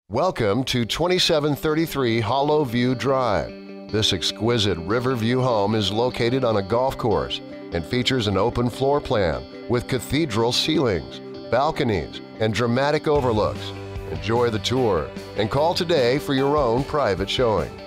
Welcome to 2733 Hollow View Drive. This exquisite Riverview home is located on a golf course and features an open floor plan with cathedral ceilings, balconies, and dramatic overlooks. Enjoy the tour and call today for your own private showing.